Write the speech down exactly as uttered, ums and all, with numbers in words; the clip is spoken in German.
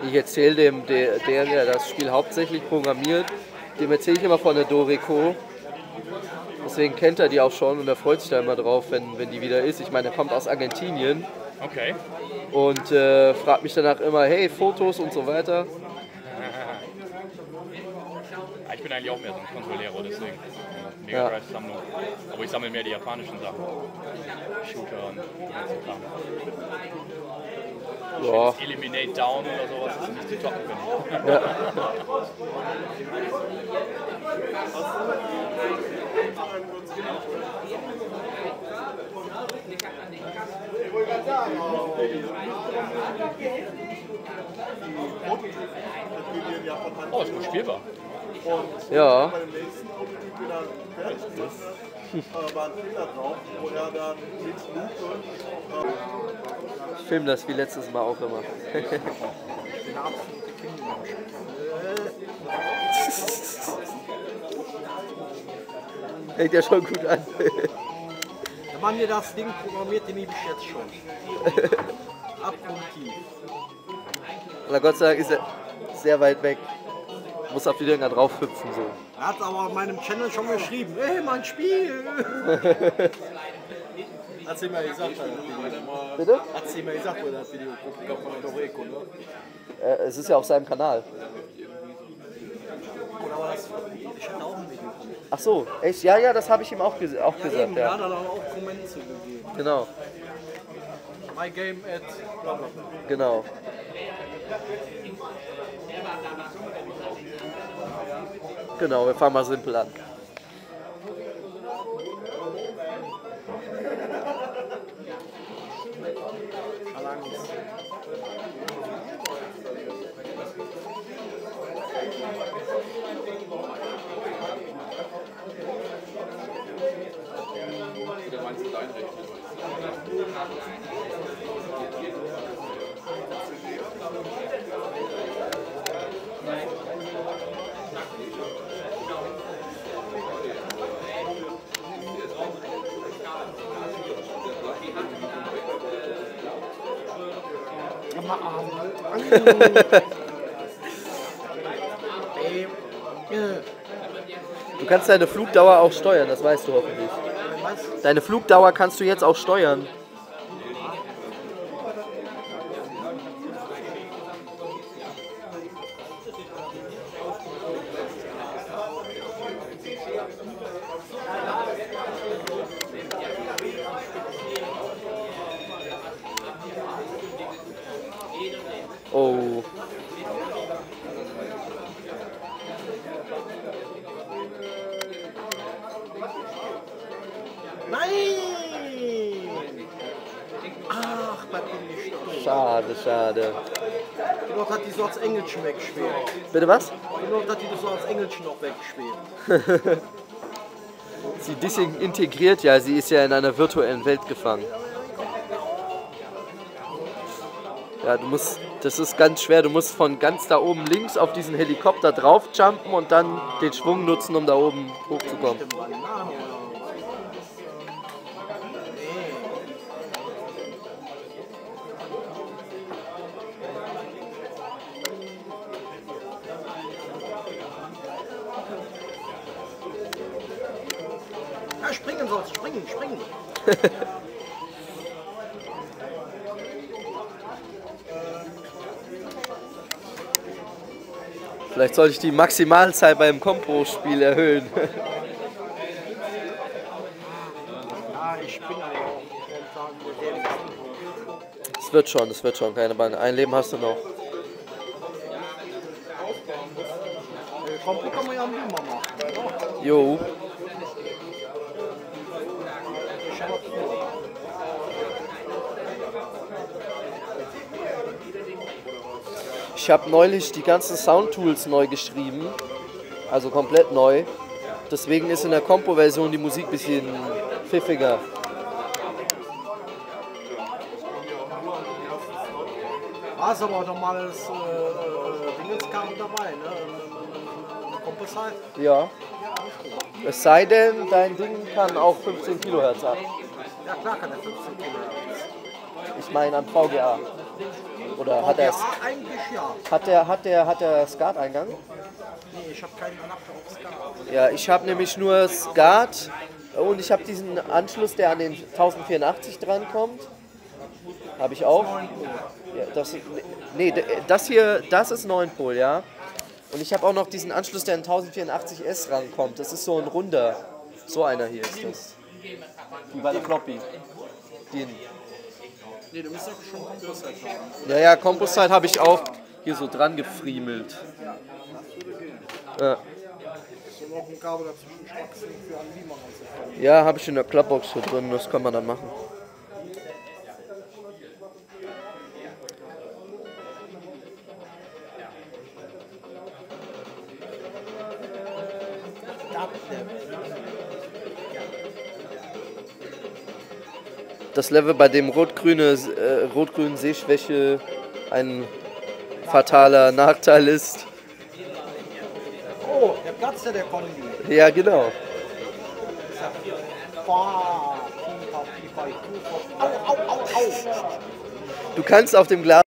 Ich erzähle dem, der, der, der das Spiel hauptsächlich programmiert, dem erzähle ich immer von der Dorico. Deswegen kennt er die auch schon und er freut sich da immer drauf, wenn, wenn die wieder ist. Ich meine, er kommt aus Argentinien. Okay. Und äh, fragt mich danach immer, hey, Fotos und so weiter. Ja, ich bin eigentlich auch mehr so ein Consolero, deswegen. Mega Drive Sammlung. Aber ich sammle mehr die japanischen Sachen. Shooter und ganze Kram. Ja. Eliminate Down oder sowas, das ist nicht zu toppen, finde ich. Ja. Oh, ist gut spielbar. Ja. Bei dem nächsten Prototyp wieder fertig ist, war ein Fehler drauf, wo er dann mit Lupe. Ich filme das wie letztes Mal auch immer. Fängt ja schon gut an. Der Mann, der das Ding programmiert, den liebe ich jetzt schon. Abgrundtief. Aber Gott sei Dank ist er sehr weit weg. Muss auf die Dinger drauf hüpfen. So. Er hat aber auf meinem Channel schon geschrieben, ey, mein Spiel! Hat sie mir gesagt, das Video. Bitte? Hat sie mir gesagt, wo das Video gucken kann von der Dorico, ne? Äh, es ist ja auf seinem Kanal. Oder war das? Ich hatte auch ein Video. Ach so, echt? Ja, ja, das habe ich ihm auch, ges auch Ja, gesagt. eben, da hat Ja. er dann auch Kommentare zugegeben. Genau, My game at bla bla bla. genau. Genau, wir fangen mal simpel an. Du kannst deine Flugdauer auch steuern, das weißt du hoffentlich. Deine Flugdauer kannst du jetzt auch steuern. Oh. Nein! Ach, bei bin ich tot. Schade, schade. Genau, hat die so als Engelchen weggespielt. Bitte was? Genau, hat die das so als Engelchen noch weggespielt. Sie disintegriert ja, sie ist ja in einer virtuellen Welt gefangen. Ja, du musst, das ist ganz schwer, du musst von ganz da oben links auf diesen Helikopter drauf jumpen und dann den Schwung nutzen, um da oben hochzukommen. Ja, springen sollst, springen, springen. Vielleicht sollte ich die Maximalzeit beim Kompro-Spiel erhöhen. Ja, ich bin aber auch momentan modern. Es wird schon, es wird schon, keine Bange. Ein Leben hast du noch. Kompro kann man ja am Boomer machen. Jo. Ich habe neulich die ganzen Soundtools neu geschrieben, also komplett neu. Deswegen ist in der Compo-Version die Musik ein bisschen pfiffiger. War es aber auch normales äh, Dingenskabel dabei, ne? Komposite. Ja. Es sei denn, dein Ding kann auch fünfzehn Kilohertz ab. Ja klar kann er fünfzehn Kilohertz. Ich meine am V G A. Oder hat er Ja, eigentlich ja. hat der hat der hat der Skat-Eingang? Nee, ich habe keinen Adapter auf Skat. Ja, ich habe nämlich nur Skat und ich habe diesen Anschluss, der an den tausendvierundachtzig drankommt. Habe ich auch. Ja, das, nee, das hier, das ist neun Pol, ja. Und ich habe auch noch diesen Anschluss, der an tausendvierundachtzig S rankommt. Das ist so ein runder. So einer hier ist das. Wie bei der Floppy. Den. Nee, du musst doch schon Composite haben. Ja, ja, Composite habe ich auch hier so dran gefriemelt. Ja, So noch ein Kabel dazwischen schwachsen für einen Beamer und so. ja habe ich in der Clubbox hier drin, das kann man dann machen. Das Level, bei dem rot-grüne äh, rot-grün Sehschwäche ein fataler Nachteil ist. Oh, der Platz der Kombi. Ja, genau. Au, au, au, au. Du kannst auf dem Glas